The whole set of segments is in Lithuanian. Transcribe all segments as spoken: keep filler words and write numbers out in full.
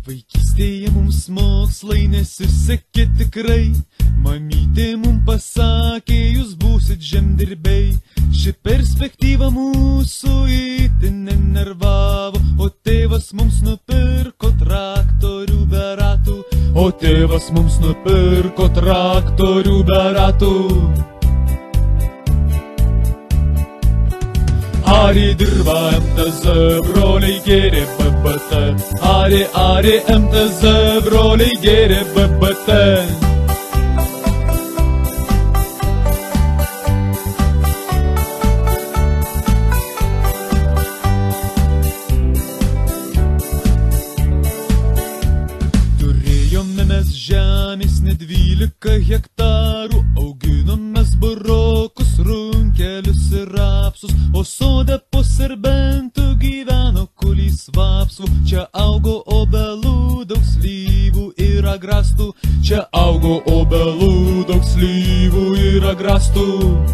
Vaikystėje mums mokslai nesisekė tikrai, mamytė mums pasakė, jūs būsit žemdirbiai. Ši perspektyva mūsų itin nenervavo, o tėvas mums nupirko traktorių be ratų. O tėvas mums nupirko traktorių be ratų. Ari dirba M T Z, broliai gėrė B B T. Ari, ari M T Z, broliai gėrė B B T. Turėjome mes žemės ne dvylika hektarų, auginom mes burokus, runkelius ir rapsus, o sode po serbentų gyveno kulys vapsvų. Čia augo obelų, daug slyvų ir agrastų. Čia augo obelų, daug slyvų ir agrastų.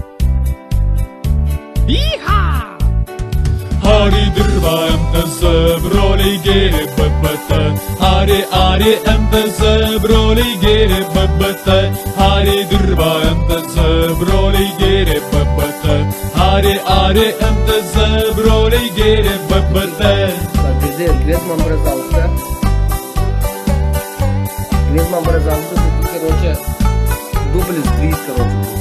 Iha! Ari dirba M T Z, broliai gėrė B B T. Ari, ari M T Z, broliai gėrė B B T. Ari dirba M T Z, broliai gėrė B B T. Ari, ari M T Z, broliai gėrė B B T. Girdėjot, kvies man brazauską. Kvies man brazauską, tai karočią, dublis trys karočių.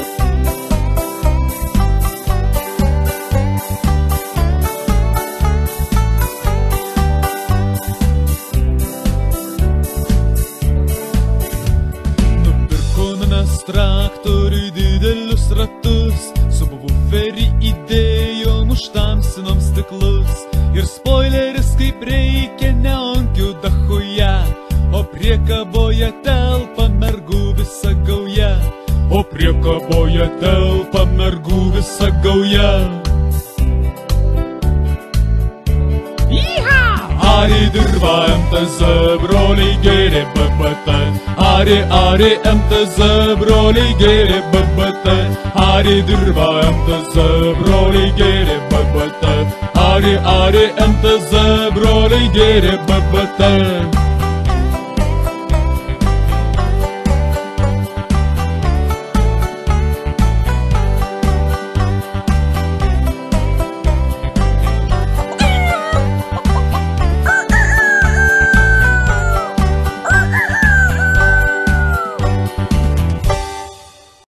Traktoriui didelius ratus, su buferį įdėjom, užtamsinom stiklus. Ir spoileris kaip reikia neonkių dachuje, o priekaboje telpa mergų visa gauja. O priekaboje telpa mergų visa gauja. Ari dirba M T Z, broliai gėrė B B T. Ari, ari M T Z, broliai gėrė B B T. Ari dirba M T Z, broliai gėrė B B T. Ari, ari M T Z, broliai gėrė B B T.